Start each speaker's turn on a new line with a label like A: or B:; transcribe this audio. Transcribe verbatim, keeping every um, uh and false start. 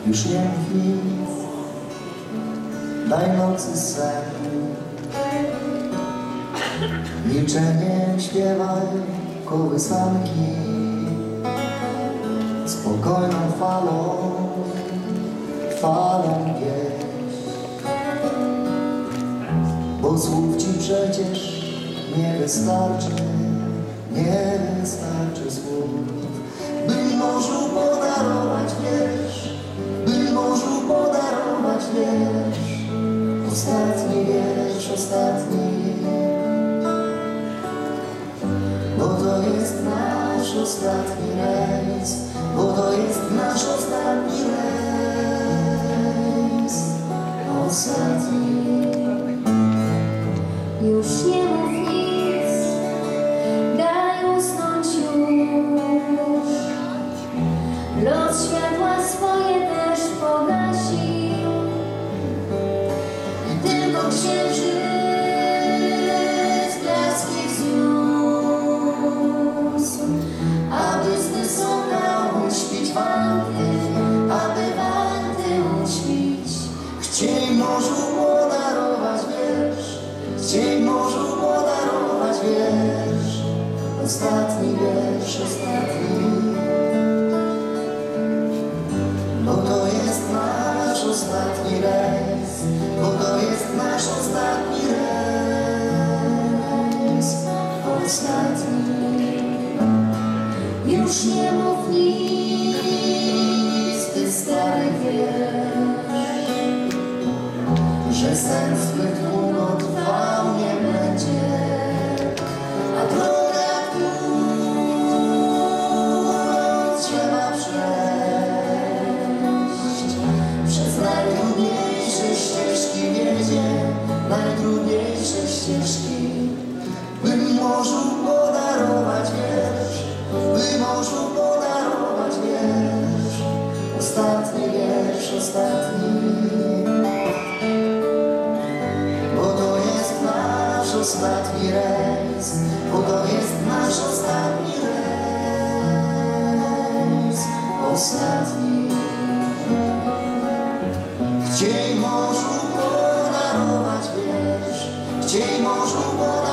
A: Już nie mów nic, daj nocy sen. Milczeniem śpiewaj kołysanki, spokojną falą, falą wieś. Bo słów ci przecież nie wystarczy, nie wystarczy słów, by morzu podarować wiersz, by morzu podarować wiersz. Ostatni wiersz, ostatni, bo to jest nasz ostatni rejs, bo to jest nasz ostatni rejs, ostatni.
B: Już nie mów nic, daj usnąć już. Los światła swoje też pogasił i tylko księżyc blaski wzniósł, aby z wysoka uśpić wanty, aby wanty uśpić.
A: Chciej morzu podarować wiersz, chciej morzu podarować wiersz, ostatni wiersz, ostatni. Bo to jest nasz ostatni rejs, bo to jest nasz ostatni rejs, ostatni.
B: Już nie mów nic, ty stary wiesz,
A: że sen zbyt długo trwał nie będzie, a drogę, którą trzeba przejść, przez najtrudniejsze ścieżki wiedzie, najtrudniejsze ścieżki, by morzu podarować wiersz, by morzu podarować wiersz, ostatni wiersz, ostatni. Ostatni rejs, bo to jest nasz ostatni rejs, ostatni. Chciej morzu podarować wiersz, chciej morzu podarować